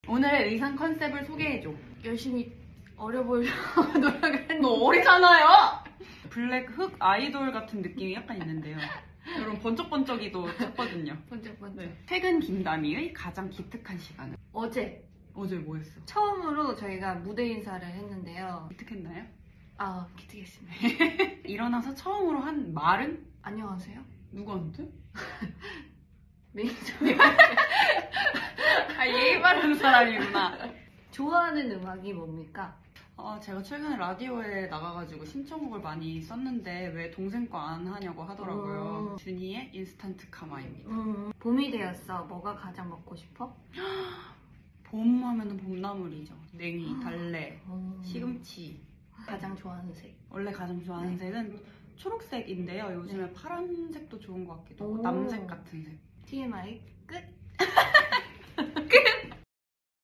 오늘의 의상 컨셉을 소개해줘. 열심히 어려 보이려고 노력을 했는데 너 어리잖아요. 블랙 흑 아이돌 같은 느낌이 약간 있는데요. 여러분 번쩍번쩍이도 했거든요. 번쩍번쩍. 네. 최근 김다미의 가장 기특한 시간은? 어제 뭐 했어? 처음으로 저희가 무대 인사를 했는데요. 기특했나요? 아, 기특했습니다. 일어나서 처음으로 한 말은? 안녕하세요. 누구한테? 매니저님. 아, 예의 바른 사람이구나. 좋아하는 음악이 뭡니까? 제가 최근에 라디오에 나가가지고 신청곡을 많이 썼는데 왜 동생 거 안 하냐고 하더라고요. 준이의 인스턴트 카마입니다. 봄이 되었어. 뭐가 가장 먹고 싶어? 봄 하면은 봄나물이죠. 냉이, 달래, 음. 시금치. 가장 좋아하는 색. 원래 가장 좋아하는 색은 초록색인데요. 요즘에 파란색도 좋은 것 같기도 하고 오. 남색 같은 색. TMI 끝.